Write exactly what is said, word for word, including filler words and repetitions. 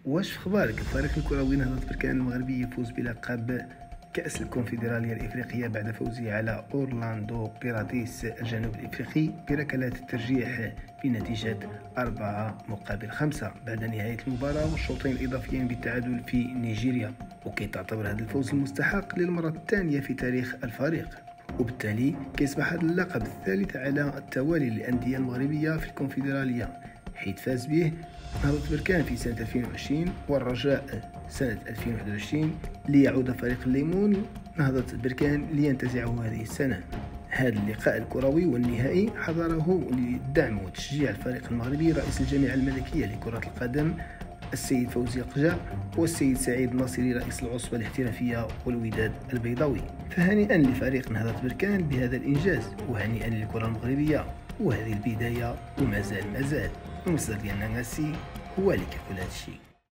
واش في اخبارك؟ الفريق الكروي نهضة بركان المغربي يفوز بلقب كأس الكونفدرالية الإفريقية بعد فوزه على أورلاندو بيراتيس الجنوب الإفريقي بركلات الترجيح بنتيجة أربعة مقابل خمسة بعد نهاية المباراة والشوطين الإضافيين بالتعادل في نيجيريا، وكي تعتبر هذا الفوز المستحق للمرة الثانية في تاريخ الفريق، وبالتالي كيصبح هذا اللقب الثالث على التوالي للأندية المغربية في الكونفدرالية، حيث فاز به نهضة بركان في سنة ألفين وعشرين والرجاء سنة ألفين وواحد وعشرين، ليعود فريق الليمون نهضة بركان لينتزعه هذه السنة. هذا اللقاء الكروي والنهائي حضره للدعم وتشجيع الفريق المغربي رئيس الجامعة الملكية لكرة القدم السيد فوزي القجع والسيد سعيد الناصري رئيس العصبة الاحترافية والوداد البيضاوي. فهنيئا لفريق نهضة بركان بهذا الإنجاز، وهنيئا للكرة المغربية، وهذه البداية ومازال مازال المصدر ديالنا ناسي هو اللي كيقول هذا الشيء.